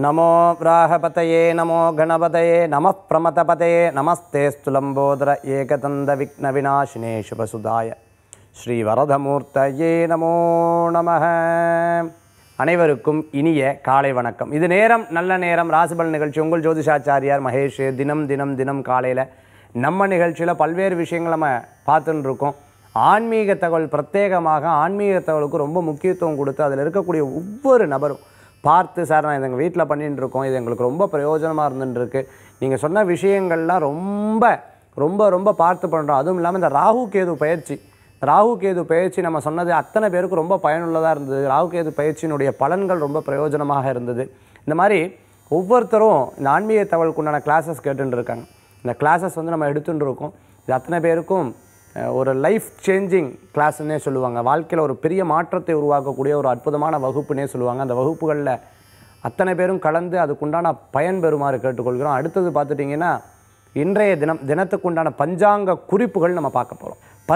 நமோ பிராஹபதயே நமோ கணபதயே நம பிரமதபதயே நமஸ்தே ஸ்துலம்போதர ஏகதந்த விக்ன விநாசினே சுபசுதாய ஸ்ரீ வரதமூர்த்தயே நமோ நமஹ. அனைவருக்கும் இனிய காலை வணக்கம். இது நேரம் நல்ல நேரம் ராசிபலன் நிகழ்ச்சி. உங்கள் ஜோதிஷாச்சாரியார் மகேஷ். தினம் காலையில் நம்ம நிகழ்ச்சியில் பல்வேறு விஷயங்கள் நம்ம பார்த்துன்னு இருக்கோம். ஆன்மீக தகவல், பிரத்யேகமாக ஆன்மீக தகவலுக்கு ரொம்ப முக்கியத்துவம் கொடுத்து அதில் இருக்கக்கூடிய ஒவ்வொரு நபரும் பார்த்து, சார் நான் எங்கள் வீட்டில் பண்ணிட்டு இருக்கோம், இது எங்களுக்கு ரொம்ப பிரயோஜனமாக இருந்துருக்கு, நீங்கள் சொன்ன விஷயங்கள்லாம் ரொம்ப பார்த்து பண்ணுறோம். அதுவும் இல்லாமல் இந்த ராகு கேது பயிற்சி நம்ம சொன்னது அத்தனை பேருக்கு ரொம்ப பயனுள்ளதாக இருந்தது. ராகு கேது பயிற்சியினுடைய பலன்கள் ரொம்ப பிரயோஜனமாக இருந்தது. இந்த மாதிரி ஒவ்வொருத்தரும் இந்த ஆன்மீக தகவலுக்கு உண்டான கிளாஸஸ் கேட்டுட்டு இருக்காங்க. இந்த கிளாஸஸ் நம்ம எடுத்துகிட்டு இருக்கோம். இது அத்தனை பேருக்கும் ஒரு லைஃப் சேஞ்சிங் கிளாஸ்ன்னே சொல்லுவாங்க. வாழ்க்கையில் ஒரு பெரிய மாற்றத்தை உருவாக்கக்கூடிய ஒரு அற்புதமான வகுப்புன்னே சொல்லுவாங்க. அந்த வகுப்புகளில் அத்தனை பேரும் கலந்து அதுக்குண்டான பயன் பெறுமாறு கேட்டுக்கொள்கிறோம். அடுத்தது பார்த்துட்டிங்கன்னா இன்றைய தினத்துக்குண்டான பஞ்சாங்க குறிப்புகள் நம்ம பார்க்க போகிறோம்.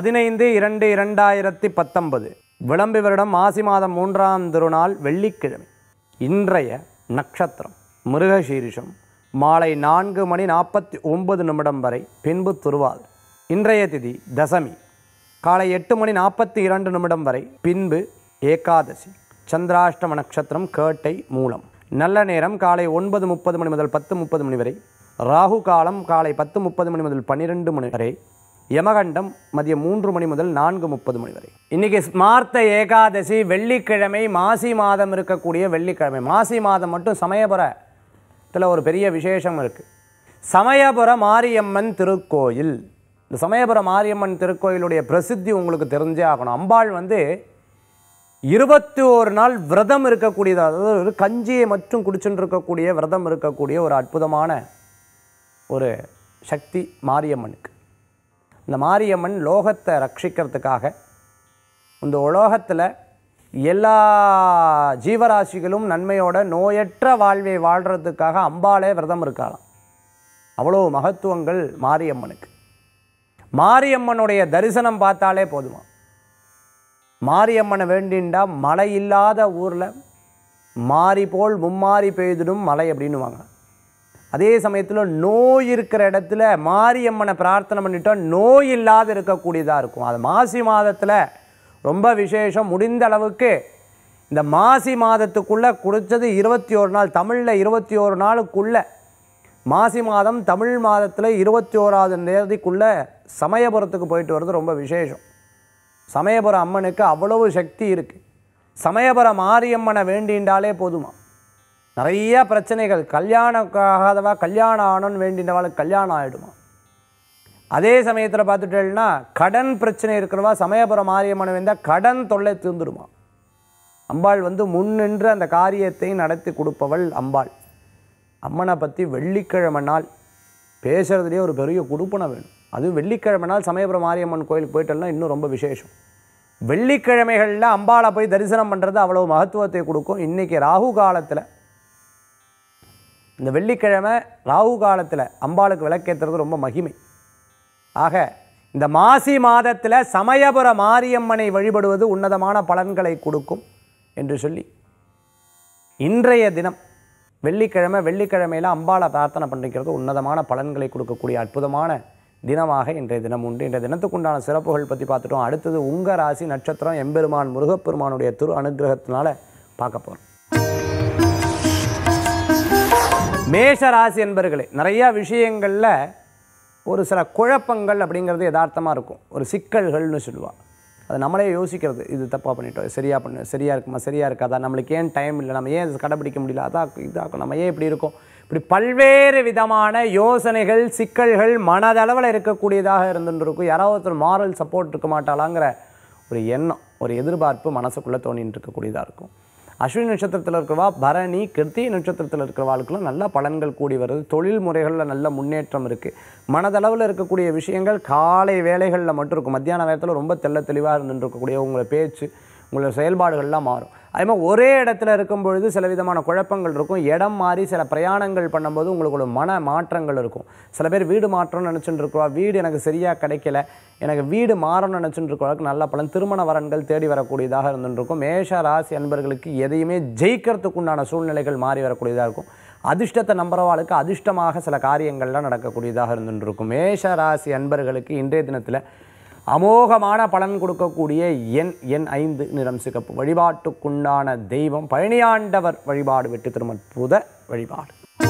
15/2/2019 விளம்பி வருடம் மாசி மாதம் 3ஆம் திருநாள் வெள்ளிக்கிழமை. இன்றைய நட்சத்திரம் மிருகசீரிஷம். மாலை 4:49 வரை, பின்பு துருவாதிரை. இன்றைய திதி தசமி. காலை 8:42 வரை, பின்பு ஏகாதசி. சந்திராஷ்டம நட்சத்திரம் கேட்டை மூலம். நல்ல நேரம் காலை 9:30 முதல் 10:30 வரை. ராகு காலம் காலை 10:30 முதல் 12 வரை. யமகண்டம் மதியம் 3 முதல் 4:30 வரை. இன்றைக்கி ஸ்மார்த்த ஏகாதசி, வெள்ளிக்கிழமை, மாசி மாதம் இருக்கக்கூடிய வெள்ளிக்கிழமை. மாசி மாதம் மட்டும் சமயபுரத்தில் ஒரு பெரிய விசேஷம் இருக்குது. சமயபுர மாரியம்மன் திருக்கோயில். இந்த சமயபுர மாரியம்மன் திருக்கோயிலுடைய பிரசித்தி உங்களுக்கு தெரிஞ்சே ஆகணும். அம்பாள் 21 நாள் விரதம் இருக்கக்கூடியது. அதாவது ஒரு கஞ்சியை மட்டும் குடிச்சுட்டு இருக்கக்கூடிய விரதம் இருக்கக்கூடிய ஒரு அற்புதமான ஒரு சக்தி மாரியம்மனுக்கு. இந்த மாரியம்மன் லோகத்தை ரட்சிக்கிறதுக்காக, இந்த உலோகத்தில் எல்லா ஜீவராசிகளும் நன்மையோட நோயற்ற வாழ்வை வாழ்கிறதுக்காக அம்பாளே விரதம் இருக்கலாம். அவ்வளோ மகத்துவங்கள் மாரியம்மனுக்கு. மாரியம்மனுடைய தரிசனம் பார்த்தாலே போதுமா. மாரியம்மனை வேண்டிண்டா மழை இல்லாத ஊரில் மாறி போல் மும்மாறி பெய்திடும் மழை அப்படின்னுவாங்க. அதே சமயத்தில் நோய் இருக்கிற இடத்துல மாரியம்மனை பிரார்த்தனை பண்ணிட்டோம், நோய் இல்லாத இருக்கக்கூடியதாக இருக்கும். அது மாசி மாதத்தில் ரொம்ப விசேஷம். முடிந்த அளவுக்கு இந்த மாசி மாதத்துக்குள்ளே குடித்தது 21 நாள், தமிழில் 21 நாளுக்குள்ளே, மாசி மாதம் தமிழ் மாதத்தில் 21ஆவது தேதிக்குள்ளே சமயபுரத்துக்கு போயிட்டு வர்றது ரொம்ப விசேஷம். சமயபுர அம்மனுக்கு அவ்வளவு சக்தி இருக்குது. சமயபுர மாரியம்மனை வேண்டின்றாலே போதுமா. நிறைய பிரச்சனைகள், கல்யாணம் ஆகாதவா கல்யாணம் ஆகணும்னு வேண்டின்றவாளுக்கு கல்யாணம் ஆகிடுமா. அதே சமயத்தில் பார்த்துட்டேன்னா கடன் பிரச்சனை இருக்கிறவா சமயபுர மாரியம்மனை வேண்டால் கடன் தொல்லை தீர்ந்துடுமா. அம்பாள் முன்னின்று அந்த காரியத்தை நடத்தி கொடுப்பவள் அம்பாள். அம்மனை பற்றி வெள்ளிக்கிழமை நாள் பேசுகிறதுலேயே ஒரு பெரிய குடுப்பனை வேணும். அதுவும் வெள்ளிக்கிழமை நாள் சமயபுர மாரியம்மன் கோயிலுக்கு போயிட்டோம்னா இன்னும் ரொம்ப விசேஷம். வெள்ளிக்கிழமைகளில் அம்பாளை போய் தரிசனம் பண்ணுறது அவ்வளோ மகத்துவத்தை கொடுக்கும். இன்றைக்கி ராகு காலத்தில், இந்த வெள்ளிக்கிழமை ராகு காலத்தில் அம்பாளுக்கு விளக்கேற்றுறது ரொம்ப மகிமை. ஆக இந்த மாசி மாதத்தில் சமயபுர மாரியம்மனை வழிபடுவது உன்னதமான பலன்களை கொடுக்கும் என்று சொல்லி, இன்றைய தினம் வெள்ளிக்கிழமையில் அம்பாளை பிரார்த்தனை பண்ணிக்கிறது உன்னதமான பலன்களை கொடுக்கக்கூடிய அற்புதமான தினமாக இன்றைய தினம் உண்டு. இன்றைய தினத்துக்குண்டான சிறப்புகள் பற்றி பார்த்துட்டோம். அடுத்தது உங்கள் ராசி நட்சத்திரம் எம்பெருமான் முருகப்பெருமானுடைய திரு அனுகிரகத்தினால பார்க்க போகிறோம். மேஷ ராசி என்பர்களே, நிறையா விஷயங்களில் ஒரு சில குழப்பங்கள் அப்படிங்கிறது யதார்த்தமாக இருக்கும். ஒரு சிக்கல்கள்னு சொல்லுவாள். அது நம்மளே யோசிக்கிறது, இது தப்பாக பண்ணிட்டோம், சரியாக இருக்குமா, சரியாக இருக்காதா, நம்மளுக்கு ஏன் டைம் இல்லை, நம்ம ஏன் கடைப்பிடிக்க முடியல, இதாக்கும், நம்ம ஏன் இப்படி இருக்கோம், இப்படி பல்வேறு விதமான யோசனைகள், சிக்கல்கள் மனதளவில் இருக்கக்கூடியதாக இருந்துருக்கும். யாராவது ஒருத்தர் மாரல் சப்போர்ட் இருக்க மாட்டாளாங்கிற ஒரு எண்ணம், ஒரு எதிர்பார்ப்பு மனசுக்குள்ளே தோணிட்டு இருக்கக்கூடியதாக இருக்கும். அஸ்வினி நட்சத்திரத்தில் இருக்கிறவா, பரணி, கிருத்திகை நட்சத்திரத்தில் இருக்கிறவாளுக்கெல்லாம் நல்ல பலன்கள் கூடி வருது. தொழில் முறைகளில் நல்ல முன்னேற்றம் இருக்குது. மனதளவில் இருக்கக்கூடிய விஷயங்கள் காலை வேலைகளில் மட்டும் இருக்கும். மத்தியான நேரத்தில் ரொம்ப தெளிவாக இருந்துட்டு இருக்கக்கூடிய உங்களை பேச்சு, உங்களோட செயல்பாடுகள்லாம் மாறும். அதே மாதிரி ஒரே இடத்துல இருக்கும் பொழுது சில விதமான குழப்பங்கள் இருக்கும். இடம் மாறி சில பிரயாணங்கள் பண்ணும்போது உங்களுக்கு ஒரு மன மாற்றங்கள் இருக்கும். சில பேர் வீடு மாற்றம்னு நினச்சிட்டு இருக்கா, வீடு எனக்கு சரியாக கிடைக்கல, எனக்கு வீடு மாறணும்னு நினச்சிட்டு இருக்கவங்களுக்கு நல்ல பலன், திருமண வரன்கள் தேடி வரக்கூடியதாக இருந்துருக்கும். மேஷ ராசி அன்பர்களுக்கு எதையுமே ஜெயிக்கிறதுக்கு உண்டான சூழ்நிலைகள் மாறி வரக்கூடியதாக இருக்கும். அதிர்ஷ்டத்தை நம்புறவாளுக்கு அதிர்ஷ்டமாக சில காரியங்கள்லாம் நடக்கக்கூடியதாக இருந்துருக்கும். மேஷ ராசி அன்பர்களுக்கு இன்றைய தினத்தில் அமோகமான பலன் கொடுக்கக்கூடிய எண் 5, நிறம் சிகப்பு. வழிபாட்டுக்குண்டான தெய்வம் பழனியாண்டவர் வழிபாடு. வெற்றி தரும் அற்புத வழிபாடு.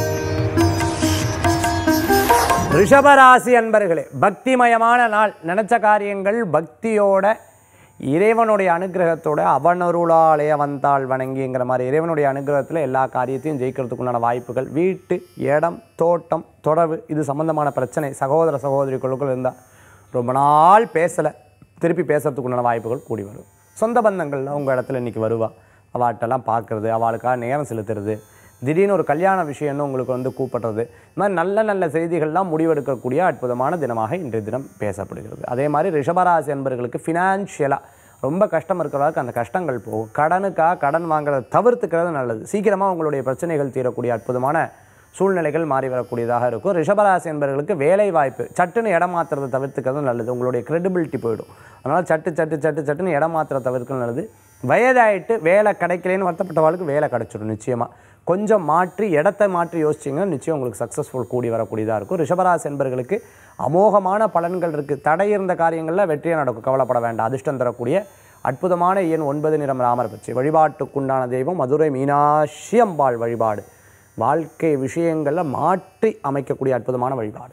ரிஷபராசி அன்பர்களே, பக்திமயமான நாள். நினைச்ச காரியங்கள் பக்தியோட இறைவனுடைய அனுகிரகத்தோட அவனருளாலே வந்தாள் வணங்கிங்கிற மாதிரி இறைவனுடைய அனுகிரகத்தில் எல்லா காரியத்தையும் ஜெயிக்கிறதுக்குண்டான வாய்ப்புகள். வீட்டு, இடம், தோட்டம், தொடர்பு இது சம்பந்தமான பிரச்சனை சகோதர சகோதரிகளுக்குள் இருந்தால் ரொம்ப நாள் பேசலை, திருப்பி பேசுறதுக்குண்டான வாய்ப்புகள் கூடி வரும். சொந்த பந்தங்கள் அவங்க இடத்துல இன்றைக்கி வருவா, அவள்கிட்டலாம் பார்க்குறது, அவளுக்காக நேரம் செலுத்துறது, திடீர்னு ஒரு கல்யாண விஷயம்னு உங்களுக்கு கூப்பிடுறது, இந்த மாதிரி நல்ல நல்ல செய்திகள்லாம் முடிவெடுக்கக்கூடிய அற்புதமான தினமாக இன்றைய தினம் பேசப்படுகிறது. அதே மாதிரி ரிஷபராசி என்பவர்களுக்கு ஃபினான்ஷியலாக ரொம்ப கஷ்டம் இருக்கிறவர்களுக்கு அந்த கஷ்டங்கள் போகும். கடனுக்காக கடன் வாங்குறத தவிர்த்துக்கிறது நல்லது. சீக்கிரமாக உங்களுடைய பிரச்சனைகள் தீரக்கூடிய அற்புதமான சூழ்நிலைகள் மாறி வரக்கூடியதாக இருக்கும். ரிஷபராசி என்பவர்களுக்கு வேலை வாய்ப்பு சட்டுன்னு இடம் மாற்றுறதை தவிர்த்துக்கிறது நல்லது. உங்களுடைய கிரெடிபிலிட்டி போயிடும். அதனால் சட்டுன்னு இடம் மாற்றுறதை தவிர்க்கிறது நல்லது. வயதாயிட்டு வேலை கிடைக்கலன்னு வருத்தப்பட்டவர்களுக்கு வேலை கிடைச்சிடும். நிச்சயமாக கொஞ்சம் மாற்றி இடத்தை மாற்றி யோசிச்சிங்கன்னா நிச்சயம் உங்களுக்கு சக்ஸஸ்ஃபுல் கூடி வரக்கூடியதாக இருக்கும். ரிஷபராசி என்பவர்களுக்கு அமோகமான பலன்கள் இருக்குது. தடை இருந்த காரியங்களில் வெற்றியாக நடக்கும், கவலைப்பட வேண்டாம். அதிர்ஷ்டம் தரக்கூடிய அற்புதமான எண் 9, நிறம் ராமர் பச்சை. வழிபாட்டுக்குண்டான தெய்வம் மதுரை மீனாட்சி அம்பாள் வழிபாடு. வாழ்க்கை விஷயங்களில் மாற்றி அமைக்கக்கூடிய அற்புதமான வழிபாடு.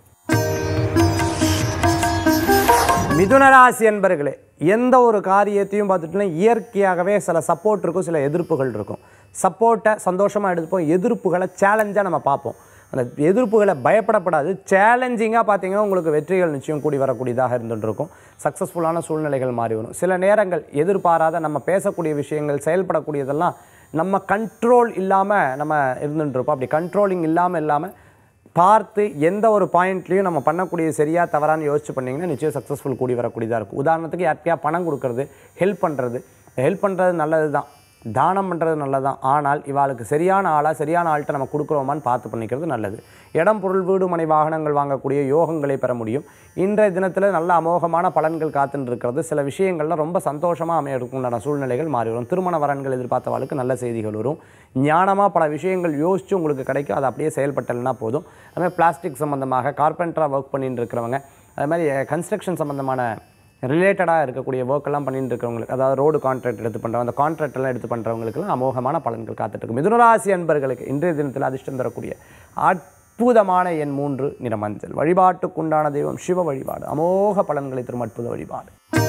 மிதுனராசி என்பர்களே, எந்த ஒரு காரியத்தையும் பார்த்துட்டுனா இயற்கையாகவே சில சப்போர்ட் இருக்கும், சில எதிர்ப்புகள் இருக்கும். சப்போர்ட்டை சந்தோஷமாக எடுத்துப்போம், எதிர்ப்புகளை சேலஞ்சாக நம்ம பார்ப்போம். அந்த எதிர்ப்புகளை பயப்படப்படாது, சேலஞ்சிங்காக பார்த்தீங்கன்னா உங்களுக்கு வெற்றிகள் நிச்சயம் கூடி வரக்கூடியதாக இருந்துகிட்ருக்கும். சக்ஸஸ்ஃபுல்லான சூழ்நிலைகள் மாறி வரும். சில நேரங்கள் எதிர்பாராத நம்ம பேசக்கூடிய விஷயங்கள் செயல்படக்கூடியதெல்லாம் நம்ம கண்ட்ரோல் இல்லாமல் நம்ம இருந்துகிட்ருப்போம். அப்படி கண்ட்ரோலிங் இல்லாமல் பார்த்து எந்த ஒரு பாயிண்ட்லேயும் நம்ம பண்ணக்கூடிய சரியாக தவறான்னு யோசிச்சு பண்ணிங்கன்னா நிச்சயம் சக்ஸஸ்ஃபுல் கூடி வரக்கூடியதாக இருக்கும். உதாரணத்துக்கு யார்கிட்டயா பணம் கொடுக்கறது, ஹெல்ப் பண்ணுறது நல்லது தான், தானம் பண்ணுறது நல்லது தான். ஆனால் இவாளுக்கு சரியான ஆளாக சரியான ஆள்கிட்ட நம்ம கொடுக்குறோமான்னு பார்த்து பண்ணிக்கிறது நல்லது. இடம், பொருள், வீடு, மனை, வாகனங்கள் வாங்கக்கூடிய யோகங்களை பெற முடியும். இன்றைய தினத்தில் நல்ல அமோகமான பலன்கள் காத்துன்னு இருக்கிறது. சில விஷயங்கள்லாம் ரொம்ப சந்தோஷமாக அமையறதுக்குண்டான சூழ்நிலைகள் மாறி வரும். திருமண வரன்கள் எதிர்பார்த்தவாளுக்கு நல்ல செய்திகள் வரும். ஞானமாக பல விஷயங்கள் யோசித்து உங்களுக்கு கிடைக்கும், அது அப்படியே செயல்பட்டலைன்னா போதும். அதுமாதிரி பிளாஸ்டிக் சம்மந்தமாக கார்பெண்டராக ஒர்க் பண்ணிட்டு இருக்கிறவங்க, அது மாதிரி கன்ஸ்ட்ரக்ஷன் சம்மந்தமான ரிலேட்டடாக இருக்கக்கூடிய ஒர்க்கெல்லாம் பண்ணிட்டு இருக்கிறவங்களுக்கு, அதாவது ரோடு கான்ட்ராக்ட் எடுத்து பண்ணுறவங்க, அந்த கான்ட்ராக்டெல்லாம் எடுத்து பண்ணுறவங்களுக்குலாம் அமோகமான பலன்கள் காத்துட்ருக்கு. மிதுனராசி அன்பர்களுக்கு இன்றைய தினத்தில் அதிர்ஷ்டம் தரக்கூடிய அற்புதமான எண் 3, நிற மஞ்சள். வழிபாட்டுக்குண்டான தெய்வம் சிவ வழிபாடு. அமோக பலன்களை தரும் அற்புத வழிபாடு.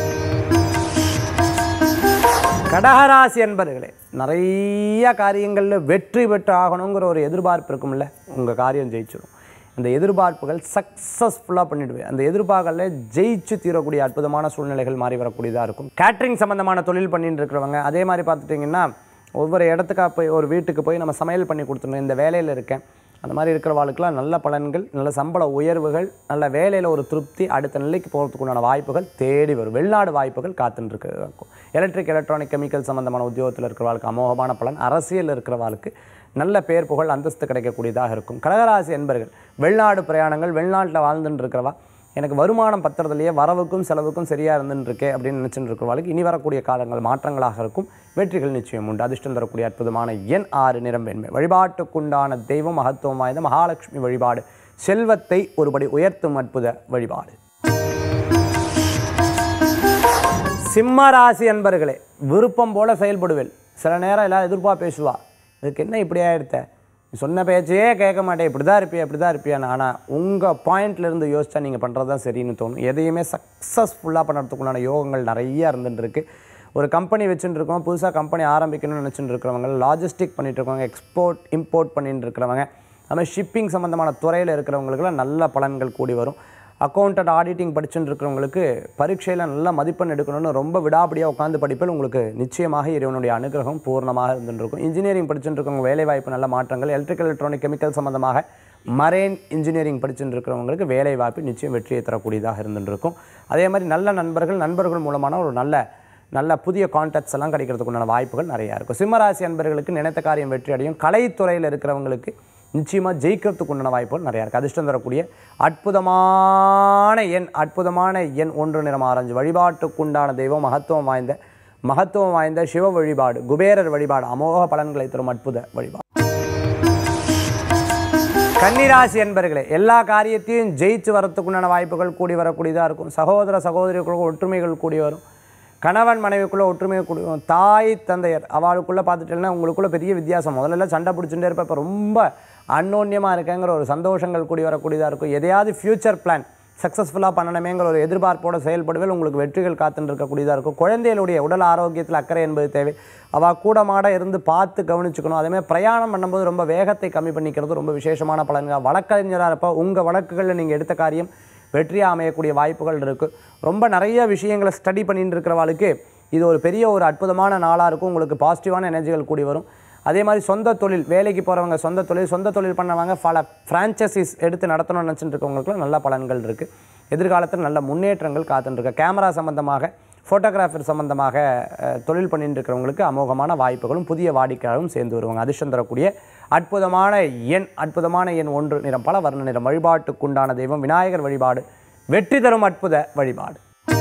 கடகராசி அன்பர்களே, நிறைய காரியங்களில் வெற்றி பெற்று ஆகணுங்கிற ஒரு எதிர்பார்ப்பு இருக்கும்ல, உங்கள் காரியம் ஜெயிச்சிடும். அந்த எதிர்பார்ப்புகள் சக்ஸஸ்ஃபுல்லாக பண்ணிவிடுவேன். அந்த எதிர்பார்ப்புகளில் ஜெயிச்சு தீரக்கூடிய அற்புதமான சூழ்நிலைகள் மாறி வரக்கூடியதாக இருக்கும். கேட்ரிங் சம்மந்தமான தொழில் பண்ணிட்டு இருக்கிறவங்க, அதே மாதிரி பார்த்துட்டிங்கன்னா ஒவ்வொரு இடத்துக்காக போய் ஒரு வீட்டுக்கு போய் நம்ம சமையல் பண்ணி கொடுத்துடணும், இந்த வேலையில் இருக்கேன், அந்த மாதிரி இருக்கிறவாளுக்கெல்லாம் நல்ல பலன்கள், நல்ல சம்பள உயர்வுகள், நல்ல வேலையில் ஒரு திருப்தி, அடுத்த நிலைக்கு போகிறதுக்குண்டான வாய்ப்புகள் தேடி வரும். வெளிநாடு வாய்ப்புகள் காத்துட்டு இருக்கும். எலக்ட்ரிக், எலக்ட்ரானிக், கெமிக்கல் சம்மந்தமான உத்தியோகத்தில் இருக்கிறவாளுக்கு அமோகமான பலன். அரசியல் இருக்கிறவாளுக்கு நல்ல பேர் புகழ் அந்தஸ்து கிடைக்கக்கூடியதாக இருக்கும். கடகராசி என்பர்கள் வெளிநாடு பிரயாணங்கள், வெளிநாட்டில் வாழ்ந்துட்டு இருக்கிறவா, எனக்கு வருமானம் பத்துறதுலையே வரவுக்கும் செலவுக்கும் சரியாக இருந்துருக்கே அப்படின்னு நினச்சிட்டு இருக்கிறவாளுக்கு இனி வரக்கூடிய காலங்கள் மாற்றங்களாக இருக்கும். வெற்றிகள் நிச்சயம் உண்டு. அதிர்ஷ்டம் தரக்கூடிய அற்புதமான எண் 6, நிறம் வெண்மை. வழிபாட்டுக்குண்டான தெய்வம் மகத்துவம் வாய்ந்த மகாலட்சுமி வழிபாடு. செல்வத்தை ஒருபடி உயர்த்தும் அற்புத வழிபாடு. சிம்மராசி அன்பர்களே, விருப்பம் போல செயல்படுவேன். சில நேரம் எல்லாம் எதிர்ப்பாக பேசுவா, இதுக்கு என்ன இப்படி ஆகிடுத்த, சொன்ன பேச்சையே கேட்க மாட்டேன், இப்படி தான் இருப்பியான்னு. ஆனால் உங்கள் பாயிண்ட்லேருந்து யோசிச்சா நீங்கள் பண்ணுறது தான் சரின்னு தோணும். எதையுமே சக்ஸஸ்ஃபுல்லாக பண்ணுறதுக்குள்ளான யோகங்கள் நிறையா இருந்துருக்கு. ஒரு கம்பெனி வச்சுட்டு இருக்கோம், புதுசாக கம்பெனி ஆரம்பிக்கணும்னு நினச்சிட்டு இருக்கிறவங்க, லாஜிஸ்டிக் பண்ணிட்டு இருக்கவங்க, எக்ஸ்போர்ட் இம்போர்ட் பண்ணிட்டு இருக்கிறவங்க, அதுமாதிரி ஷிப்பிங் சம்மந்தமான துறையில் இருக்கிறவங்களுக்குலாம் நல்ல பலன்கள் கூடி வரும். அக்கௌண்டன்ட், ஆடிட்டிங் படிச்சுட்டு இருக்கிறவங்களுக்கு பரீட்சையில் நல்ல மதிப்பெண் எடுக்கணும்னு ரொம்ப விடாபடியாக உட்காந்து படிப்பில் உங்களுக்கு நிச்சயமாக இறைவனுடைய அனுகிரகம் பூர்ணமாக இருந்துருக்கும். இன்ஜினியரிங் படிச்சுட்டு இருக்கவங்க வேலைவாய்ப்பு நல்ல மாற்றங்கள். எலக்ட்ரிக்கல், எலக்ட்ரானிக், கெமிக்கல் சம்மந்தமாக மரைன் இன்ஜினியரிங் படிச்சுட்டு இருக்கிறவங்களுக்கு வேலைவாய்ப்பு நிச்சயம் வெற்றியை தரக்கூடியதாக இருந்துருக்கும். அதே மாதிரி நல்ல நண்பர்கள் மூலமான ஒரு நல்ல நல்ல புதிய கான்டாக்ட்ஸ் எல்லாம் கிடைக்கிறதுக்கு உண்டான வாய்ப்புகள் நிறையா இருக்கும். சிம்மராசி அன்பர்களுக்கு நினைத்த காரியம் வெற்றி அடையும். கலைத்துறையில் இருக்கிறவங்களுக்கு நிச்சயமாக ஜெயிக்கிறதுக்கு உண்டான வாய்ப்புகள் நிறையா இருக்குது. அதிர்ஷ்டம் தரக்கூடிய அற்புதமான எண் 1 நிறம் ஆரஞ்சு. வழிபாட்டுக்குண்டான தெய்வம் மகத்துவம் வாய்ந்த சிவ வழிபாடு, குபேரர் வழிபாடு அமோக பலன்களை தரும் அற்புத வழிபாடு. கன்னிராசி என்பர்களே, எல்லா காரியத்தையும் ஜெயிச்சு வரத்துக்குண்டான வாய்ப்புகள் கூடி வரக்கூடியதாக இருக்கும். சகோதர சகோதரிகளுக்கு ஒற்றுமைகள் கூடி வரும். கணவன் மனைவிக்குள்ளே ஒற்றுமை கூடி வரும். தாய் தந்தையர் அவளுக்குள்ளே பார்த்துட்டேன்னா உங்களுக்குள்ளே பெரிய வித்தியாசம். முதல்ல சண்டை பிடிச்சுட்டே இருப்பேன், இப்போ ரொம்ப அன்னோன்யமாக இருக்கேங்கிற ஒரு சந்தோஷங்கள் கூடி வரக்கூடியதாக இருக்கும். எதையாவது ஃப்யூச்சர் பிளான் சக்ஸஸ்ஃபுல்லாக பண்ணணுமேங்கிற ஒரு எதிர்பார்ப்போடு செயல்படுவேல் உங்களுக்கு வெற்றிகள் காத்துன்னு இருக்கக்கூடியதாக இருக்கும். குழந்தைகளுடைய உடல் ஆரோக்கியத்தில் அக்கறை என்பது தேவை. அவள் கூடமாட இருந்து பார்த்து கவனிச்சுக்கணும். அதேமாதிரி பிரயாணம் பண்ணும்போது ரொம்ப வேகத்தை கம்மி பண்ணிக்கிறது ரொம்ப விசேஷமான பலன்கள். வழக்கறிஞராக இருப்போ உங்கள் வழக்குகளில் நீங்கள் எடுத்த காரியம் வெற்றியாக அமையக்கூடிய வாய்ப்புகள் இருக்குது. ரொம்ப நிறைய விஷயங்களை ஸ்டடி பண்ணிட்டு இருக்கிறவாளுக்கு இது ஒரு பெரிய ஒரு அற்புதமான நாளாக இருக்கும். உங்களுக்கு பாசிட்டிவான எனர்ஜிகள் கூடி வரும். அதே மாதிரி சொந்த தொழில், வேலைக்கு போகிறவங்க சொந்த தொழில் பண்ணவங்க பல ஃப்ரான்ச்சைசிஸ் எடுத்து நடத்தணும்னு நினச்சிட்டு இருக்கவங்களுக்குலாம் நல்ல பலன்கள் இருக்குது. எதிர்காலத்தில் நல்ல முன்னேற்றங்கள் காத்துட்டுருக்கு. கேமரா சம்மந்தமாக, ஃபோட்டோகிராஃபர் சம்மந்தமாக தொழில் பண்ணிட்டு இருக்கிறவங்களுக்கு அமோகமான வாய்ப்புகளும் புதிய வாடிக்கையாளரும் சேர்ந்து வருவாங்க. அதிர்ஷ்டம் தரக்கூடிய அற்புதமான எண் 1 நிறம் பல வர்ண நிறம். வழிபாட்டுக்குண்டான தெய்வம் விநாயகர் வழிபாடு வெற்றி தரும் அற்புத வழிபாடு.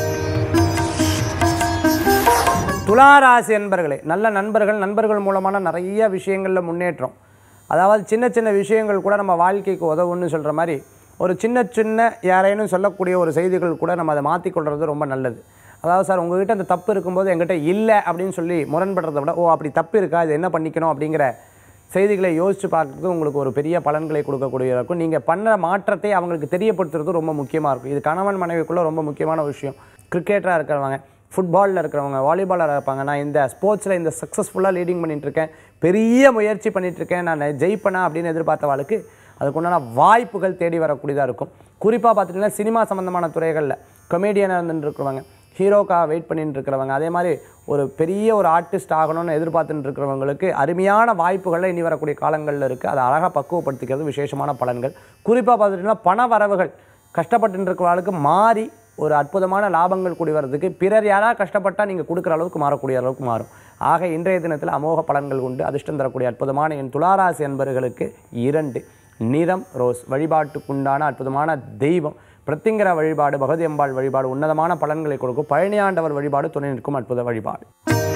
துளாராசி என்பர்களே, நல்ல நண்பர்கள் மூலமான நிறைய விஷயங்களில் முன்னேற்றம். அதாவது சின்ன விஷயங்கள் கூட நம்ம வாழ்க்கைக்கு உதவுன்னு சொல்கிற மாதிரி ஒரு சின்ன யாரேனும் சொல்லக்கூடிய ஒரு செய்திகள் கூட நம்ம அதை மாற்றிக்கொள்வது ரொம்ப நல்லது. அதாவது சார் உங்கள்கிட்ட அந்த தப்பு இருக்கும்போது என்கிட்ட இல்லை அப்படின்னு சொல்லி முரண்படுறதை விட அப்படி தப்பு இருக்கா, இது என்ன பண்ணிக்கணும் அப்படிங்கிற செய்திகளை யோசித்து பார்க்குறது உங்களுக்கு ஒரு பெரிய பலன்களை கொடுக்கக்கூடியதாக இருக்கும். நீங்கள் பண்ணுற மாற்றத்தை அவங்களுக்கு தெரியப்படுத்துறது ரொம்ப முக்கியமாக இருக்கும். இது கணவன் மனைவிக்குள்ளே ரொம்ப முக்கியமான விஷயம். கிரிக்கெட்டராக இருக்கிறவங்க, ஃபுட்பாலில் இருக்கிறவங்க, வாலிபாலராக இருப்பாங்க, நான் இந்த ஸ்போர்ட்ஸில் இந்த சக்ஸஸ்ஃபுல்லாக லீடிங் பண்ணிகிட்ருக்கேன், பெரிய முயற்சி பண்ணிகிட்ருக்கேன், நான் ஜெயிப்பேனா அப்படின்னு எதிர்பார்த்தவாளுக்கு அதுக்குண்டான வாய்ப்புகள் தேடி வரக்கூடியதாக இருக்கும். குறிப்பாக பார்த்துட்டிங்கன்னா சினிமா சம்மந்தமான துறைகளில் கொமேடியனாக இருந்துட்டு இருக்கிறவங்க, ஹீரோக்காக வெயிட் பண்ணிட்டு இருக்கிறவங்க, அதே மாதிரி ஒரு பெரிய ஒரு ஆர்டிஸ்ட் ஆகணும்னு எதிர்பார்த்துட்டு இருக்கிறவங்களுக்கு அருமையான வாய்ப்புகளில் இனி வரக்கூடிய காலங்களில் இருக்குது. அதை அழகாக பக்குவப்படுத்திக்கிறது விசேஷமான பலன்கள். குறிப்பாக பார்த்துட்டிங்கன்னா பண வரவுகள் கஷ்டப்பட்டு இருக்கிறவங்களுக்கு மாறி ஒரு அற்புதமான லாபங்கள் கூடி வர்றதுக்கு பிறர் யாராவது கஷ்டப்பட்டால் நீங்கள் கொடுக்குற அளவுக்கு மாறக்கூடிய அளவுக்கு மாறும். ஆக இன்றைய தினத்தில் அமோக பலன்கள் உண்டு. அதிர்ஷ்டம் தரக்கூடிய அற்புதமான என் துளாராசி என்பர்களுக்கு 2 நிறம் ரோஸ். வழிபாட்டுக்குண்டான அற்புதமான தெய்வம் பிரத்திங்கர வழிபாடு, பகவதி அம்பாள் வழிபாடு உன்னதமான பலன்களை கொடுக்கும். பழனியாண்டவர் வழிபாடு துணை நிற்கும் அற்புத வழிபாடு.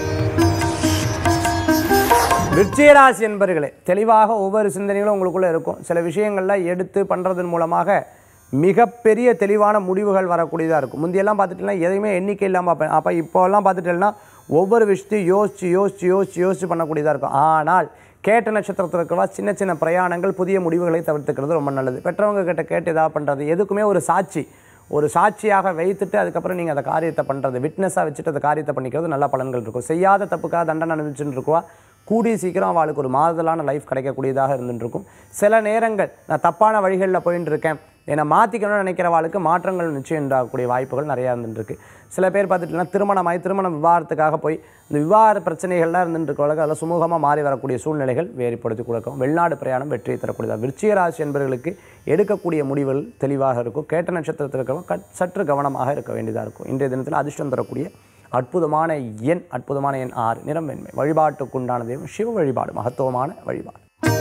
விருச்சிகராசி என்பர்களே, தெளிவாக ஒவ்வொரு சிந்தனைகளும் உங்களுக்குள்ளே இருக்கும். சில விஷயங்கள்லாம் எடுத்து பண்ணுறதன் மூலமாக மிகப்பெரிய தெளிவான முடிவுகள் வரக்கூடியதாக இருக்கும். முந்தியெல்லாம் பார்த்துட்டீங்கன்னா எதையுமே எண்ணிக்கை இல்லாமல் பார்ப்பேன். அப்போ இப்போல்லாம் பார்த்துட்டேன்னா ஒவ்வொரு விஷயத்தையும் யோசித்து பண்ணக்கூடியதாக இருக்கும். ஆனால் கேட்ட நட்சத்திரத்தில் இருக்கிறவா சின்ன பிரயாணங்கள், புதிய முடிவுகளை தவிர்த்துக்கிறது ரொம்ப நல்லது. பெற்றவங்க கிட்ட கேட்டு எதாவது பண்ணுறது, எதுக்குமே ஒரு சாட்சியாக வைத்துட்டு அதுக்கப்புறம் நீங்கள் அந்த காரியத்தை பண்ணுறது, விட்னஸாக வச்சுட்டு அந்த காரியத்தை பண்ணிக்கிறது நல்ல பலன்கள் இருக்கும். செய்யாத தப்புக்காக தண்டனை அனுபவிச்சுட்டு இருக்குவா கூடிய சீக்கிரம் அவளுக்கு ஒரு மாறுதலான லைஃப் கிடைக்கக்கூடியதாக இருந்துருக்கும். சில நேரங்கள் நான் தப்பான வழிகளில் போயின்னு இருக்கேன், என்னை மாற்றிக்கணும்னு நினைக்கிறவாளுக்கு மாற்றங்கள் நிச்சயம் உண்டாகக்கூடிய வாய்ப்புகள் நிறையா இருந்துருக்கு. சில பேர் பார்த்துட்டுனா திருமணம் விவாகரத்துக்காக போய் இந்த விவாக பிரச்சனைகள்லாம் இருந்துருக்கவளுக்கு அதெல்லாம் சுமூகமாக மாறி வரக்கூடிய சூழ்நிலைகள் வேறுபடுத்தி கொடுக்கும். வெளிநாடு பிரயாணம் வெற்றியை தரக்கூடியதாக. விருச்சிகராசி என்பவர்களுக்கு எடுக்கக்கூடிய முடிவுகள் தெளிவாக இருக்கும். கேட்ட நட்சத்திரத்தில் இருக்கிறவங்க சற்று கவனமாக இருக்க வேண்டியதாக இருக்கும். இன்றைய தினத்தில் அதிர்ஷ்டம் தரக்கூடிய அற்புதமான எண் 6 நிறம் வெண்மை. வழிபாட்டுக்குண்டான தெய்வம் சிவ வழிபாடு மகத்துவமான வழிபாடு.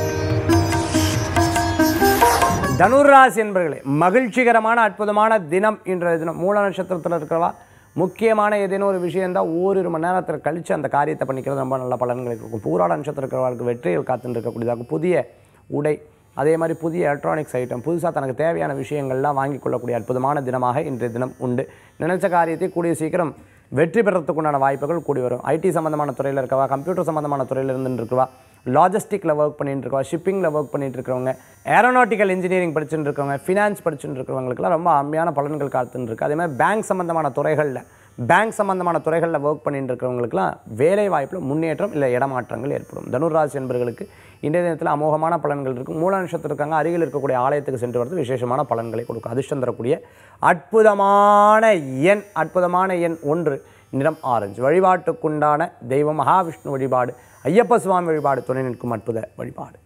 தனுராசி என்பவர்களே, மகிழ்ச்சிகரமான அற்புதமான தினம் இன்றைய தினம். மூல நட்சத்திரத்தில் இருக்கிறவா முக்கியமான ஏதேனும் ஒரு விஷயம் தான் ஓரிரு மணி நேரத்தில் கழித்து அந்த காரியத்தை பண்ணிக்கிறது ரொம்ப நல்ல பலன்கள் இருக்கும். பூராட நட்சத்திரம் இருக்கிறவர்களுக்கு வெற்றிகள் காத்துட்டு இருக்கக்கூடியதாக. புதிய உடை, அதே மாதிரி புதிய எலக்ட்ரானிக்ஸ் ஐட்டம், புதுசாக தனக்கு தேவையான விஷயங்கள்லாம் வாங்கி கொள்ளக்கூடிய அற்புதமான தினமாக இன்றைய தினம் உண்டு. நினைச்ச காரியத்தை கூடிய சீக்கிரம் வெற்றி பெறத்துக்குண்டான வாய்ப்புகள் கூடி வரும். ஐடி சம்மந்தமான துறையில் இருக்கவா, கம்ப்யூட்டர் சம்மந்தமான துறையில் இருந்துட்டு இருக்கவா, லாஜிஸ்டிக்கில் ஒர்க் பண்ணிட்டு இருக்கவா, ஷிப்பிங்கில் ஒர்க் பண்ணிட்டு இருக்கிறவங்க, ஏரோநாட்டிக்கல் இன்ஜினியரிங் படிச்சுட்டு இருக்கவங்க, ஃபினான்ஸ் படிச்சுட்டு இருக்கிறவங்களுக்குலாம் ரொம்ப அருமையான பலன்கள் காத்துன்னு இருக்குது. அதே மாதிரி பேங்க் சம்மந்தமான துறைகளில் ஒர்க் பண்ணிட்டு இருக்கிறவங்களுக்குலாம் வேலை வாய்ப்பில் முன்னேற்றம் இல்லை இடமாற்றங்கள் ஏற்படும். தனுராசி என்பவர்களுக்கு இன்றைய தினத்தில் அமோகமான பலன்கள் இருக்கும். மூல நட்சத்திரம் இருக்காங்க, அருகில் இருக்கக்கூடிய ஆலயத்துக்கு சென்று வரது விசேஷமான பலன்களை கொடுக்கும். அதிர்ஷ்டம் தரக்கூடிய அற்புதமான எண் 1 நிறம் ஆரஞ்சு. வழிபாட்டுக்குண்டான தெய்வம் மகாவிஷ்ணு வழிபாடு, ஐயப்ப சுவாமி வழிபாடு துணை நிற்கும் அற்புத வழிபாடு.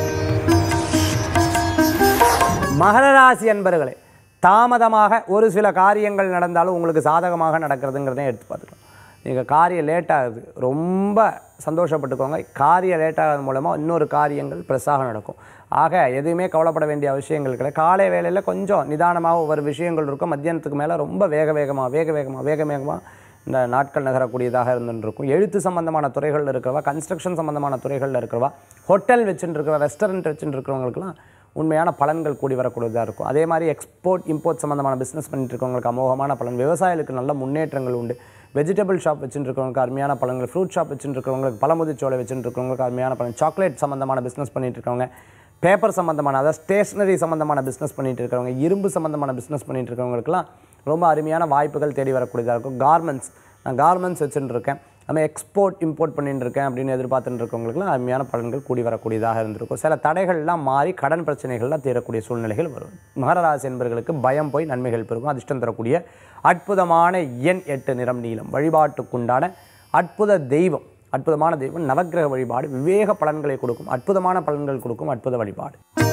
மகர ராசி அன்பர்களே, தாமதமாக ஒரு சில காரியங்கள் நடந்தாலும் உங்களுக்கு சாதகமாக நடக்கிறதுங்கிறதையும் எடுத்து பார்த்துக்கலாம். நீங்கள் காரியம் லேட் ஆகுது, ரொம்ப சந்தோஷப்பட்டுக்கோங்க. காரியம் லேட் ஆகிறது மூலமாக இன்னொரு காரியங்கள் ப்ரெஸ்ஸாக நடக்கும். ஆக எதுவுமே கவலைப்பட வேண்டிய அவசியங்கள் கிடையாது. காலை வேளையில் கொஞ்சம் நிதானமாக ஒவ்வொரு விஷயங்கள் இருக்கும். மத்தியானத்துக்கு மேலே ரொம்ப வேக வேகமாக இந்த நாட்கள் நகரக்கூடியதாக இருந்துருக்கும். எழுத்து சம்பந்தமான துறைகளில் இருக்கிறவா, கன்ஸ்ட்ரக்ஷன் சம்பந்தமான துறைகளில் இருக்கிறவா, ஹோட்டல் வச்சுட்டு இருக்கிற, ரெஸ்டாரண்ட் வச்சுட்டு இருக்கிறவங்களுக்குலாம் உண்மையான பலன்கள் கூடி வரக்கூடியதாக இருக்கும். அதே மாதிரி எக்ஸ்போர்ட் இம்போர்ட் சம்பந்தமான பிஸ்னஸ் பண்ணிட்டு இருக்கவங்களுக்கு அமோகமான பலன். விவசாயிகளுக்கு நல்ல முன்னேற்றங்கள் உண்டு. வெஜிடபிள் ஷாப் வச்சுட்டு இருக்கிறவங்களுக்கு அருமையான பலன்கள். ஃப்ரூட் ஷாப் வச்சுட்டு இருக்கிறவங்களுக்கு, பழமுதிர்ச்சோலை வச்சுட்டு இருக்கிறவங்களுக்கு அருமையான பலன். சாக்லேட் சம்பந்தமான பிஸ்னஸ் பண்ணிட்டு இருக்கவங்க, பேப்பர் சம்பந்தமான, அதாவது ஸ்டேஷ்னரி சம்பந்தமான பிஸ்னஸ் பண்ணிட்டு இருக்கிறவங்க, இரும்பு சம்பந்தமான பிஸ்னஸ் பண்ணிட்டு இருக்கிறவங்களுக்குலாம் ரொம்ப அருமையான வாய்ப்புகள் தேடி வரக்கூடியதாக இருக்கும். கார்மெண்ட்ஸ், நான் கார்மெண்ட்ஸ் வச்சுட்டு இருக்கேன், நம்ம எக்ஸ்போர்ட் இம்போர்ட் பண்ணிட்டு இருக்கேன் அப்படின்னு எதிர்பார்த்துட்டு இருக்கவங்களுக்குலாம் அருமையான பலன்கள் கூடி வரக்கூடியதாக இருந்திருக்கும். சில தடைகள்லாம் மாறி கடன் பிரச்சனைகள்லாம் தீரக்கூடிய சூழ்நிலைகள் வரும். மகர ராசி என்பவர்களுக்கு பயம் போய் நன்மைகள் பெருகும். அதிர்ஷ்டம் தரக்கூடிய அற்புதமான எண் 8, நிறம் நீலம். வழிபாட்டுக்குண்டான அற்புத தெய்வம், அற்புதமான தெய்வம் நவக்கிரக வழிபாடு. விவேக பலன்களை கொடுக்கும், அற்புதமான பலன்கள் கொடுக்கும் அற்புத வழிபாடு.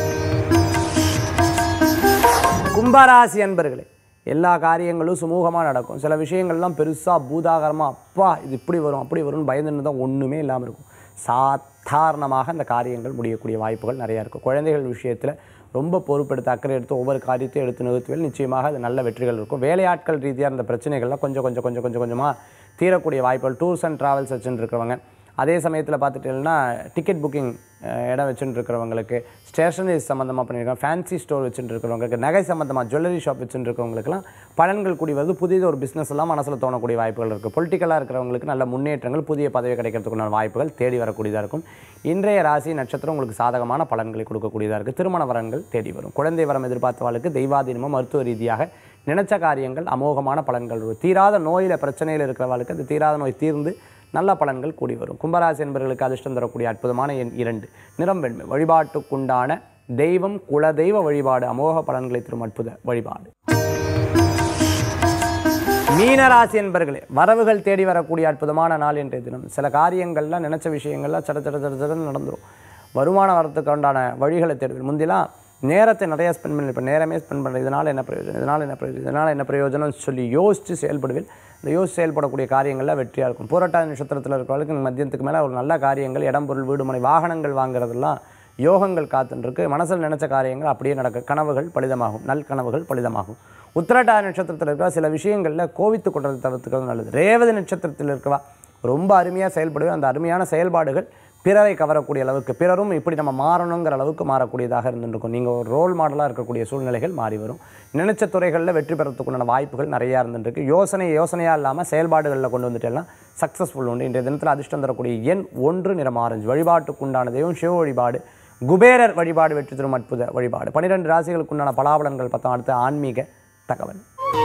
கும்பராசி அன்பர்களே, எல்லா காரியங்களும் சுமூகமாக நடக்கும். சில விஷயங்கள்லாம் பெருசாக பூதாகரமாக அப்பா இது இப்படி வரும் அப்படி வரும்னு பயந்துன்னு தான் ஒன்றுமே இல்லாமல் இருக்கும். சாதாரணமாக இந்த காரியங்கள் முடியக்கூடிய வாய்ப்புகள் நிறையா இருக்கும். குழந்தைகள் விஷயத்தில் ரொம்ப பொறுப்பெடுத்து அக்கறை எடுத்து ஒவ்வொரு காரியத்தையும் எடுத்து நிறுத்துவேல் நிச்சயமாக அது நல்ல வெற்றிகள் இருக்கும். வேலையாட்கள் ரீதியாக இருந்த பிரச்சனைகள்லாம் கொஞ்சமாக தீரக்கூடிய வாய்ப்புகள். டூர்ஸ் அண்ட் ட்ராவல்ஸ் வச்சுட்டு இருக்கிறவங்க, அதே சமயத்தில் பார்த்துட்டீங்கன்னா டிக்கெட் புக்கிங் இடம் வச்சுட்டு இருக்கிறவங்களுக்கு, ஸ்டேஷனரி சம்மந்தமாக பண்ணியிருக்காங்க, ஃபேன்சி ஸ்டோர் வச்சுட்டு இருக்கிறவங்களுக்கு, நகை சம்மந்தமாக ஜுவல்லரி ஷாப் வச்சுட்டு இருக்கிறவங்களுக்குலாம் பலன்கள் கூடி வருது. புதிய ஒரு பிஸ்னஸ் எல்லாம் மனசில் தோணக்கூடிய வாய்ப்புகள் இருக்குது. பொலிட்டிக்கலாக இருக்கிறவங்களுக்கு நல்ல முன்னேற்றங்கள், புதிய பதவி கிடைக்கிறதுக்குள்ள வாய்ப்புகள் தேடி வரக்கூடியதாக இருக்கும். இன்றைய ராசி நட்சத்திரம் உங்களுக்கு சாதகமான பலன்களை கொடுக்கக்கூடியதாக இருக்குது. திருமண வரன்கள் தேடி வரும். குழந்தை வரம் எதிர்பார்த்தவர்களுக்கு தெய்வாதீனமும் மருத்துவ ரீதியாக நினைச்ச காரியங்கள் அமோகமான பலன்கள் வரும். தீராத நோயில் பிரச்சனையில் இருக்கிறவர்களுக்கு அந்த தீராத நோய் தீர்ந்து நல்ல பலன்கள் கூடி வரும். கும்பராசி என்பவர்களுக்கு அதிர்ஷ்டம் தரக்கூடிய அற்புதமான எண் 2, நிறம் வெண்மை. வழிபாட்டுக்குண்டான தெய்வம் குலதெய்வ வழிபாடு. அமோக பலன்களை தரும் அற்புத வழிபாடு. மீனராசி என்பர்களே, வரவுகள் தேடி வரக்கூடிய அற்புதமான நாள் இன்றைய தினம். சில காரியங்கள்லாம் நினைச்ச விஷயங்கள்லாம் சடன்னு நடந்துடும். வருமானம் வரத்துக்கு உண்டான வழிகளை தேடுவேன். முந்திலாம் நேரத்தை நிறையா ஸ்பெண்ட் பண்ணி, இப்போ நேரமே ஸ்பெண்ட் பண்ணுறது, இதனால் என்ன பிரயோஜனம் சொல்லி யோசித்து செயல்படுவேன். இந்த யோசித்து செயல்படக்கூடிய காரியங்களில் வெற்றியாக இருக்கும். பூரட்டாதி நட்சத்திரத்தில் இருக்கிறவங்களுக்கு மத்தியத்துக்கு மேலே ஒரு நல்ல காரியங்கள், இடம் பொருள் வீடு மனை வாகனங்கள் வாங்குறதெல்லாம் யோகங்கள் காத்துருக்கு. மனசில் நினைச்ச காரியங்கள் அப்படியே நடக்கும். கனவுகள் பலிதமாகும், நல் கனவுகள் பலிதமாகும். உத்திரட்டாதி நட்சத்திரத்தில் இருக்கிற சில விஷயங்களில் கோவித்து கொண்டதை தவிர்த்துக்கிறது நல்லது. ரேவதி நட்சத்திரத்தில் இருக்கவா ரொம்ப அருமையாக செயல்படுவேன். அந்த அருமையான செயல்பாடுகள் பிறரை கவரக்கூடிய அளவுக்கு, பிறரும் இப்படி நம்ம மாறணுங்கிற அளவுக்கு மாறக்கூடியதாக இருந்துருக்கும். நீங்கள் ஒரு ரோல் மாடலாக இருக்கக்கூடிய சூழ்நிலைகள் மாறி வரும். நினைச்ச துறைகளில் வெற்றி பெறத்துக்குண்டான வாய்ப்புகள் நிறையா இருந்துருக்கு. யோசனையாக இல்லாமல் செயல்பாடுகளில் கொண்டு வந்துட்டெல்லாம் சக்ஸஸ்ஃபுல் உண்டு. இன்றைய தினத்தில் அதிர்ஷ்டம் தரக்கூடிய எண் 1, நிறம் ஆரஞ்சு. வழிபாட்டுக்குண்டான தெய்வம் சிவ வழிபாடு. குபேரர் வழிபாடு வெற்றி தரும் அற்புத வழிபாடு. 12 ராசிகளுக்குண்டான பலாபலன்கள் பார்த்தோம். அடுத்த ஆன்மீக தகவல்.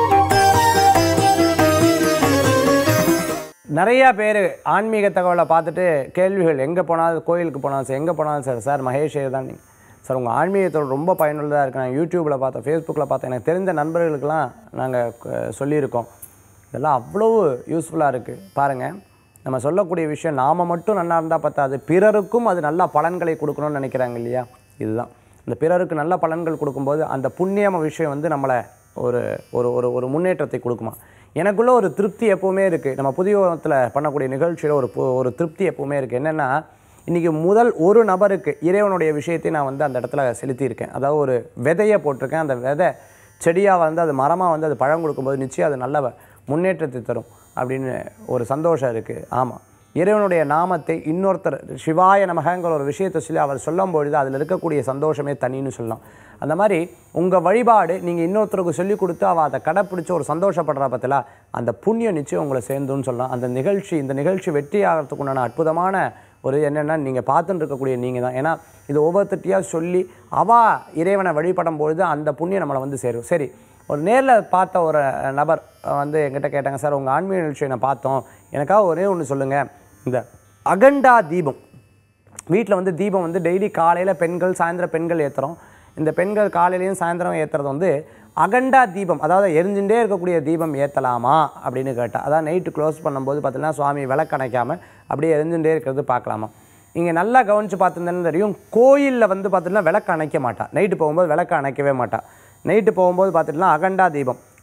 நிறையா பேர் ஆன்மீக தகவலை பார்த்துட்டு கேள்விகள், எங்கே போனாலும் கோயிலுக்கு போனாலும் சார், எங்கே போனாலும் சார் மகேஷ் தான் நீங்கள் சார் உங்கள் ஆன்மீகத்தோட ரொம்ப பயனுள்ளதாக இருக்கு. நான் யூடியூப்பில் பார்த்தேன், ஃபேஸ்புக்கில் பார்த்தேன், எனக்கு தெரிந்த நண்பர்களுக்கெல்லாம் நாங்கள் சொல்லியிருக்கோம். இதெல்லாம் அவ்வளோ யூஸ்ஃபுல்லாக இருக்குது. பாருங்கள், நம்ம சொல்லக்கூடிய விஷயம் நாம் மட்டும் நல்லா இருந்தால் பத்தாது, பிறருக்கும் அது நல்ல பலன்களை கொடுக்கணும்னு நினைக்கிறாங்க இல்லையா? இதுதான் இந்த பிறருக்கு நல்ல பலன்கள் கொடுக்கும்போது அந்த புண்ணியம விஷயம் வந்து நம்மளை ஒரு ஒரு ஒரு முன்னேற்றத்தை கொடுக்குமா. எனக்குள்ள ஒரு திருப்தி எப்போவுமே இருக்குது. நம்ம புதியத்தில் பண்ணக்கூடிய நிகழ்ச்சியில் ஒரு திருப்தி எப்போவுமே இருக்குது. என்னென்னா, இன்றைக்கி முதல் ஒரு நபருக்கு இறைவனுடைய விஷயத்தை நான் வந்து அந்த இடத்துல செலுத்தியிருக்கேன். அதாவது ஒரு விதையை போட்டிருக்கேன். அந்த விதை செடியாக வந்து அது மரமாக வந்து அது பழம் கொடுக்கும்போது நிச்சயம் அது நல்ல முன்னேற்றத்தை தரும் அப்படின்னு ஒரு சந்தோஷம் இருக்குது. ஆமாம், இறைவனுடைய நாமத்தை இன்னொருத்தர் சிவாய நமகங்கிற ஒரு விஷயத்தை சொல்லி அவர் சொல்லும் பொழுது அதில் இருக்கக்கூடிய சந்தோஷமே தனின்னு சொல்லலாம். அந்த மாதிரி உங்கள் வழிபாடு நீங்கள் இன்னொருத்தருக்கு சொல்லிக் கொடுத்து அவள் அதை கடைப்பிடிச்சி ஒரு சந்தோஷப்படுறா பற்றில அந்த புண்ணியம் நிச்சயம் உங்களை சேர்ந்துன்னு சொல்லலாம். இந்த நிகழ்ச்சி வெற்றி ஆகிறதுக்கு உண்டான அற்புதமான ஒரு என்னென்னா, நீங்கள் பார்த்துட்டு இருக்கக்கூடிய நீங்கள் தான். ஏன்னா இது ஒவ்வொருத்தட்டியாக சொல்லி அவள் இறைவனை வழிபடும் பொழுது அந்த புண்ணியம் நம்மளை வந்து சேரும். சரி, ஒரு நேரில் பார்த்த ஒரு நபர் வந்து என்கிட்ட கேட்டாங்க, சார் உங்கள் ஆன்மீக நிகழ்ச்சியை நான் பார்த்தோம், எனக்காக ஒரே ஒன்று சொல்லுங்கள். இந்த அகண்டா தீபம் வீட்டில் வந்து தீபம் வந்து டெய்லி காலையில் பெண்கள் சாயந்தரம் பெண்கள் ஏற்றுறோம். இந்த பெண்கள் காலையிலையும் சாயந்தரம் ஏற்றுறது வந்து அகண்டா தீபம், அதாவது எரிஞ்சுட்டே இருக்கக்கூடிய தீபம் ஏற்றலாமா அப்படின்னு கேட்டால், அதாவது நைட்டு க்ளோஸ் பண்ணும்போது பார்த்தீங்கன்னா சுவாமி விளக்கு அணைக்காமல் அப்படியே எரிஞ்சுட்டே இருக்கிறது பார்க்கலாமா. இங்கே நல்லா கவனித்து பார்த்துருந்தேன்னு தெரியும், கோயிலில் வந்து பார்த்திங்கன்னா விளக்கு அணைக்க மாட்டா. நைட்டு போகும்போது விளக்கு அணைக்கவே மாட்டா. நைட்டு போகும்போது பார்த்துட்டுனா அகண்டா தீபம்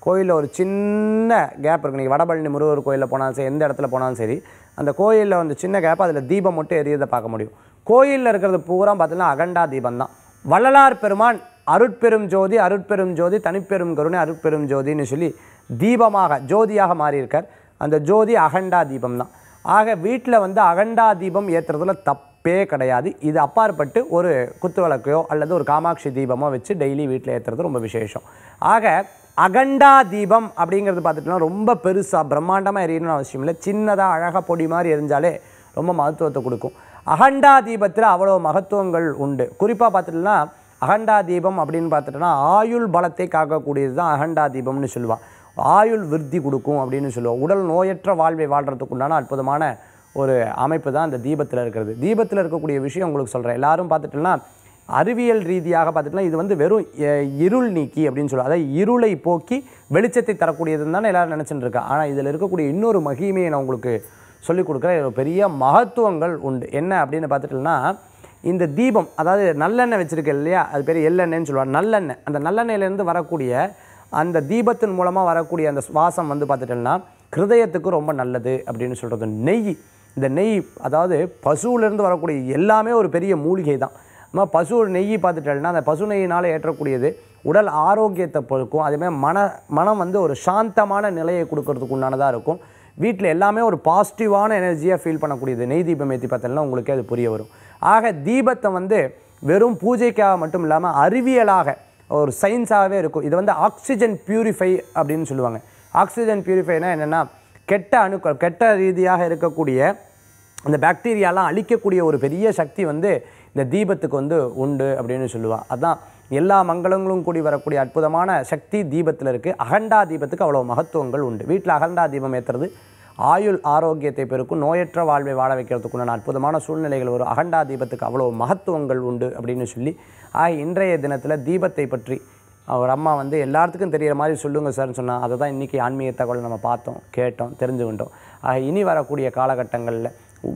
கோயிலில் ஒரு சின்ன கேப் இருக்குது. நீங்கள் வடபழனி முருகர் கோயிலில் போனாலும் சரி, எந்த இடத்துல போனாலும் சரி, அந்த கோயிலில் வந்து சின்ன கேப், அதில் தீபம் மட்டும் எரியதை பார்க்க முடியும். கோயிலில் இருக்கிறது பூரா பார்த்தீங்கன்னா அகண்டா தீபம் தான். வள்ளலார் பெருமான் அருட்பெரும் ஜோதி, அருட்பெரும் ஜோதி, தனிப்பெரும் கருணை, அருட்பெரும் ஜோதின்னு சொல்லி தீபமாக ஜோதியாக மாறியிருக்கார். அந்த ஜோதி அகண்டா தீபம் தான். ஆக வீட்டில் வந்து அகண்டா தீபம் ஏற்றுறதுல தப்பே கிடையாது. இது அப்பாற்பட்டு ஒரு குத்துவிளக்கையோ அல்லது ஒரு காமாட்சி தீபமோ வச்சு டெய்லி வீட்டில் ஏற்றுறது ரொம்ப விசேஷம். ஆக அகண்டா தீபம் அப்படிங்கிறது பார்த்துட்டோம்னா ரொம்ப பெருசாக பிரம்மாண்டமாக எரியணும்னு அவசியம் இல்லை. சின்னதாக அழகாக பொடி மாதிரி எரிஞ்சாலே ரொம்ப மகத்துவத்தை கொடுக்கும். அகண்டா தீபத்தில் அவ்வளோ மகத்துவங்கள் உண்டு. குறிப்பாக பார்த்துட்டோம்னா அகண்டா தீபம் அப்படின்னு பார்த்துட்டோன்னா ஆயுள் பலத்தை காக்கக்கூடியது தான் அகண்டா தீபம்னு சொல்லுவாள். ஆயுள் விருத்தி கொடுக்கும் அப்படின்னு சொல்லுவோம். உடல் நோயற்ற வாழ்வை வாழ்கிறதுக்கு உண்டான அற்புதமான ஒரு அமைப்பு தான் அந்த தீபத்தில் இருக்கிறது. தீபத்தில் இருக்கக்கூடிய விஷயம் உங்களுக்கு சொல்கிறேன். எல்லாரும் பார்த்துட்டோம்னா அறிவியல் ரீதியாக பார்த்துட்டோம்னா இது வந்து வெறும் இருள் நீக்கி அப்படின்னு சொல்லுவோம். அதாவது இருளை போக்கி வெளிச்சத்தை தரக்கூடியதுன்னு தானே எல்லோரும் நினச்சிட்டு இருக்கா. ஆனால் இதில் இருக்கக்கூடிய இன்னொரு மகிமையை நான் உங்களுக்கு சொல்லிக் கொடுக்குறேன். பெரிய மகத்துவங்கள் உண்டு. என்ன அப்படின்னு பார்த்துட்டோம்னா இந்த தீபம், அதாவது நல்லெண்ணெய் வச்சுருக்கேன் இல்லையா, அது பேர் எள்ளெண்ணெய்ன்னு சொல்லுவாங்க. நல்லெண்ணெய், அந்த நல்லெண்ணெயிலேருந்து வரக்கூடிய அந்த தீபத்தின் மூலமாக வரக்கூடிய அந்த சுவாசம் வந்து பார்த்துட்டோம்னா ஹிருதயத்துக்கு ரொம்ப நல்லது அப்படின்னு சொல்கிறது. நெய், இந்த நெய் அதாவது பசுவிலேருந்து வரக்கூடிய எல்லாமே ஒரு பெரிய மூலிகை தான். நம்ம பசு நெய் பார்த்துட்டோம்னா அந்த பசு நெய்யினால் ஏற்றக்கூடியது உடல் ஆரோக்கியத்தை பொறுக்கும். அதேமாதிரி மனம் வந்து ஒரு சாந்தமான நிலையை கொடுக்கறதுக்கு உண்டானதாக இருக்கும். வீட்டில் எல்லாமே ஒரு பாசிட்டிவான எனர்ஜியாக ஃபீல் பண்ணக்கூடியது. நெய் தீபம் ஏற்றி பார்த்தோம்னா உங்களுக்கே அது புரிய வரும். ஆக தீபத்தை வந்து வெறும் பூஜைக்காக மட்டும் இல்லாமல் அறிவியலாக ஒரு சயின்ஸாகவே இருக்கும். இது வந்து ஆக்சிஜன் பியூரிஃபை அப்படின்னு சொல்லுவாங்க. ஆக்சிஜன் பியூரிஃபைனா என்னென்னா கெட்ட அணுக்கள், கெட்ட ரீதியாக இருக்கக்கூடிய அந்த பாக்டீரியாலாம் அழிக்கக்கூடிய ஒரு பெரிய சக்தி வந்து இந்த தீபத்துக்கு வந்து உண்டு அப்படின்னு சொல்லுவாள். அதுதான் எல்லா மங்களங்களும் கூடி வரக்கூடிய அற்புதமான சக்தி தீபத்தில் இருக்குது. அகண்டா தீபத்துக்கு அவ்வளோ மகத்துவங்கள் உண்டு. வீட்டில் அகண்டா தீபம் ஏற்றுறது ஆயுள் ஆரோக்கியத்தை பெருக்கும், நோயற்ற வாழ்வை வாழ வைக்கிறதுக்குண்டான அற்புதமான சூழ்நிலைகள் ஒரு அகண்டா தீபத்துக்கு அவ்வளோ மகத்துவங்கள் உண்டு அப்படின்னு சொல்லி இன்றைய தினத்தில் தீபத்தை பற்றி அவர் அம்மா வந்து எல்லாத்துக்கும் தெரிகிற மாதிரி சொல்லுங்கள் சார்னு சொன்னால் அதை தான் இன்றைக்கி ஆன்மீக தகவல் நம்ம பார்த்தோம், கேட்டோம், தெரிஞ்சுக்கிட்டோம். இனி வரக்கூடிய காலகட்டங்களில்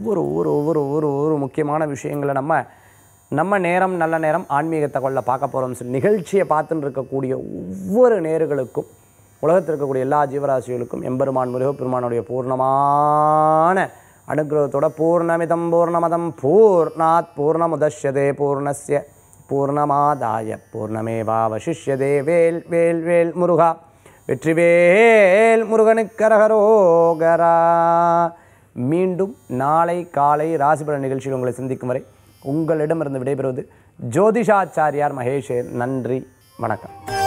ஒவ்வொரு முக்கியமான விஷயங்களை நம்ம நேரம் நல்ல நேரம் ஆன்மீக தகவலில் பார்க்க போகிறோம். சொல்லி நிகழ்ச்சியை பார்த்துன்னு இருக்கக்கூடிய ஒவ்வொரு நேர்களுக்கும், உலகத்தில் இருக்கக்கூடிய எல்லா ஜீவராசிகளுக்கும் எம்பெருமான் முருகப்பெருமானுடைய பூர்ணமான அனுகிரகத்தோட பூர்ணமிதம் பூர்ணமதம் பூர்ணாத் பூர்ணமுதஷ்யதே பூர்ணஸ்ய பூர்ணமாதாய பூர்ணமேவாவசிஷ்யதே. வேல் வேல் வேல் முருகா, வெற்றிவேல் முருகனுக்கு அரகரோகரா. மீண்டும் நாளை காலை ராசிபலன் நிகழ்ச்சியில் உங்களை சந்திக்கும் வரை உங்களிடமிருந்து விடைபெறுவது ஜோதிஷாச்சாரியார் மகேஷ். நன்றி, வணக்கம்.